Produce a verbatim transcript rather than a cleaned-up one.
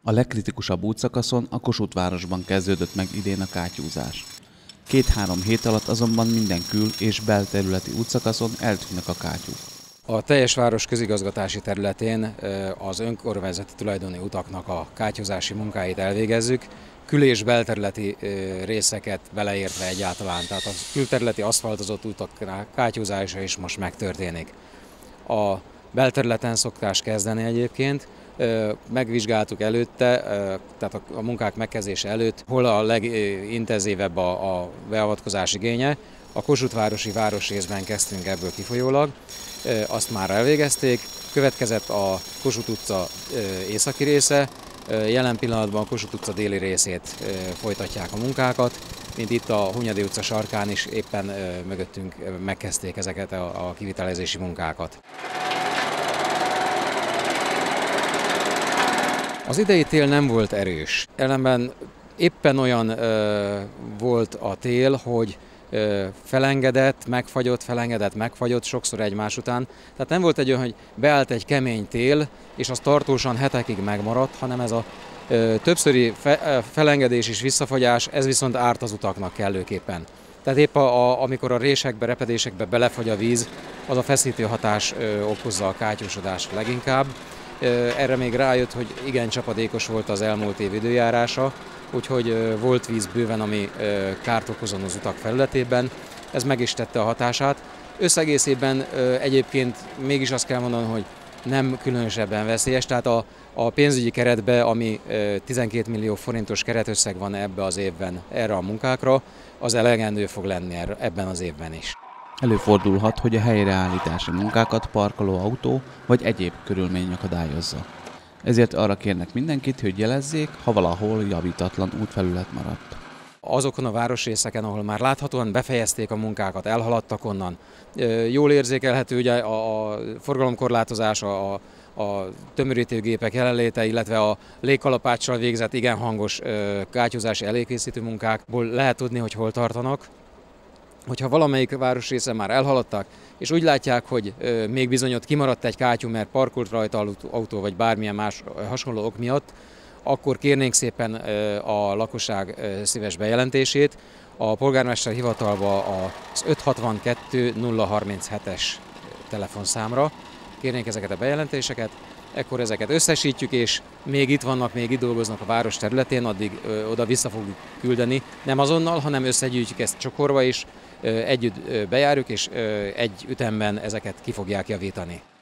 A legkritikusabb útszakaszon, a Kossuth-városban kezdődött meg idén a kátyúzás. Két-három hét alatt azonban minden kül- és belterületi útszakaszon eltűnnek a kátyúk. A teljes város közigazgatási területén az önkormányzati tulajdoni utaknak a kátyúzási munkáit elvégezzük, kül- és belterületi részeket beleértve egyáltalán, tehát a külterületi aszfaltozott utak kátyúzása is most megtörténik. A belterületen szokás kezdeni egyébként, megvizsgáltuk előtte, tehát a munkák megkezdése előtt, hol a legintenzívebb a, a beavatkozás igénye. A Kossuth-városi városrészben kezdtünk ebből kifolyólag, azt már elvégezték, következett a Kossuth utca északi része, jelen pillanatban a Kossuth utca déli részét folytatják a munkákat, mint itt a Hunyadi utca sarkán is éppen mögöttünk megkezdték ezeket a kivitelezési munkákat. Az idei tél nem volt erős, ellenben éppen olyan ö, volt a tél, hogy ö, felengedett, megfagyott, felengedett, megfagyott sokszor egymás után. Tehát nem volt egy olyan, hogy beállt egy kemény tél, és az tartósan hetekig megmaradt, hanem ez a ö, többszöri fe, felengedés és visszafagyás, ez viszont árt az utaknak kellőképpen. Tehát épp a, a, amikor a résekbe, repedésekbe belefagy a víz, az a feszítő hatás ö, okozza a kátyúsodást leginkább. Erre még rájött, hogy igen csapadékos volt az elmúlt év időjárása, úgyhogy volt víz bőven, ami kárt okozon az utak felületében. Ez meg is tette a hatását. Összegészében egyébként mégis azt kell mondanom, hogy nem különösebben veszélyes, tehát a, a pénzügyi keretbe, ami tizenkét millió forintos keretösszeg van ebbe az évben erre a munkákra, az elegendő fog lenni ebben az évben is. Előfordulhat, hogy a helyreállítási munkákat parkoló autó vagy egyéb körülmény akadályozza. Ezért arra kérnek mindenkit, hogy jelezzék, ha valahol javítatlan útfelület maradt. Azokon a városrészeken, ahol már láthatóan befejezték a munkákat, elhaladtak onnan, jól érzékelhető ugye a, a forgalomkorlátozás, a, a tömörítőgépek jelenléte, illetve a légkalapáccsal végzett igen hangos kátyúzási előkészítő munkákból lehet tudni, hogy hol tartanak. Hogyha valamelyik városrészen már elhaladtak, és úgy látják, hogy euh, még bizony ott kimaradt egy kátyú, mert parkolt rajta autó, vagy bármilyen más hasonló ok miatt, akkor kérnénk szépen euh, a lakosság euh, szíves bejelentését. A polgármester hivatalba az öt hatvankettő nulla harminchetes telefonszámra kérnénk ezeket a bejelentéseket, ekkor ezeket összesítjük, és még itt vannak, még itt dolgoznak a város területén, addig ö, oda vissza fogjuk küldeni. Nem azonnal, hanem összegyűjtjük ezt csokorba is, ö, együtt ö, bejárjuk, és ö, egy ütemben ezeket ki fogják javítani.